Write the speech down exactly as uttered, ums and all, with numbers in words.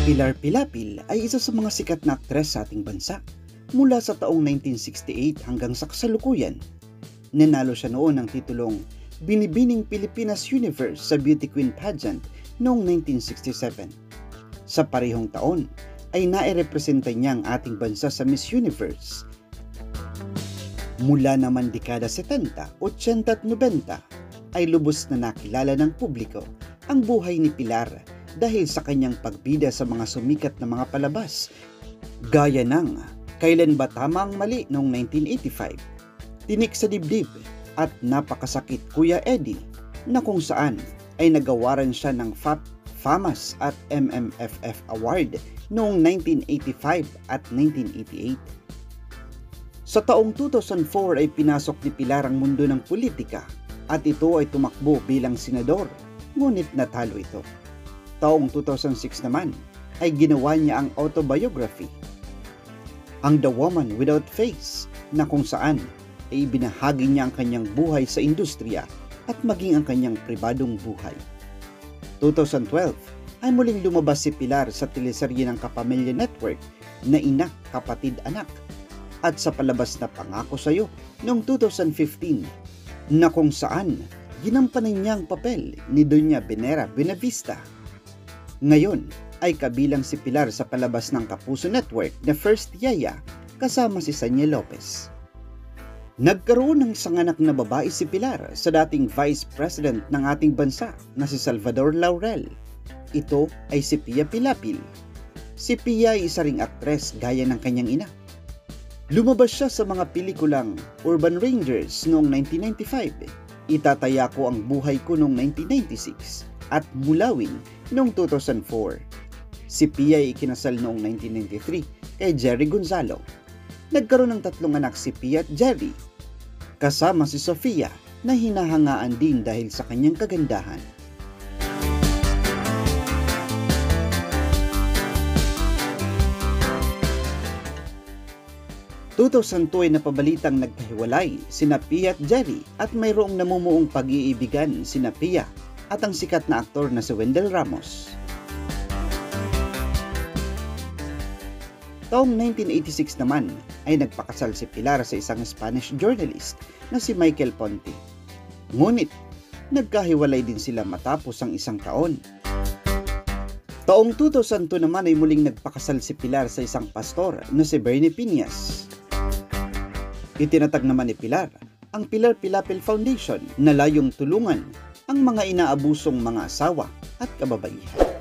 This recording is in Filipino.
Pilar Pilapil ay isa sa mga sikat na aktres sa ating bansa mula sa taong nineteen sixty-eight hanggang sa kasalukuyan. Nanalo siya noon ng titulong Binibining Pilipinas Universe sa Beauty Queen Pageant noong nineteen sixty-seven. Sa parehong taon ay nairepresenta niya ang ating bansa sa Miss Universe. Mula naman dekada setenta, otsenta at nobenta ay lubos na nakilala ng publiko ang buhay ni Pilar dahil sa kanyang pagbida sa mga sumikat na mga palabas gaya ng Kailan Ba Tama Ang Mali noong nineteen eighty-five, Tinik sa Dibdib at Napakasakit Kuya Eddie, na kung saan ay nagawaran siya ng F A P, FAMAS at M M F F Award noong nineteen eighty-five at nineteen eighty-eight. Sa taong two thousand four ay pinasok ni Pilar ang mundo ng politika at ito ay tumakbo bilang senador, ngunit natalo ito. Taong two thousand six naman ay ginawa niya ang autobiography, ang The Woman Without Face, na kung saan ay ibinahagi niya ang kanyang buhay sa industriya at maging ang kanyang pribadong buhay. two thousand twelve ay muling lumabas si Pilar sa teleserye ng Kapamilya Network na Ina, Kapatid, Anak, at sa palabas na Pangako Sa'yo noong two thousand fifteen, na kung saan ginampanan niya ang papel ni Doña Venera Buenavista. Ngayon ay kabilang si Pilar sa palabas ng Kapuso Network na First Yaya kasama si Sanya Lopez. Nagkaroon ng isang anak na babae si Pilar sa dating Vice President ng ating bansa na si Salvador Laurel. Ito ay si Pia Pilapil. Si Pia ay isa ring aktres gaya ng kanyang ina. Lumabas siya sa mga pelikulang Urban Rangers noong nineteen ninety-five, Itataya Ko Ang Buhay Ko noong nineteen ninety-six, at Mulawin noong two thousand four. Si Pia ay ikinasal noong nineteen ninety-three kay Jerry Gonzalo. Nagkaroon ng tatlong anak si Pia at Jerry, kasama si Sofia na hinahangaan din dahil sa kanyang kagandahan. two thousand two ay napabalitang nagkahiwalay sina Pia at Jerry at mayroong namumuong pag-iibigan sina Pia at ang sikat na aktor na si Wendell Ramos. Taong nineteen eighty-six naman ay nagpakasal si Pilar sa isang Spanish journalist na si Michael Ponte. Ngunit nagkahiwalay din sila matapos ang isang taon. Taong two thousand two naman ay muling nagpakasal si Pilar sa isang pastor na si Bernie Piñas. Itinatag naman ni Pilar ang Pilar Pilapil Foundation na layong tulungan ang mga inaabusong mga asawa at kababaihan.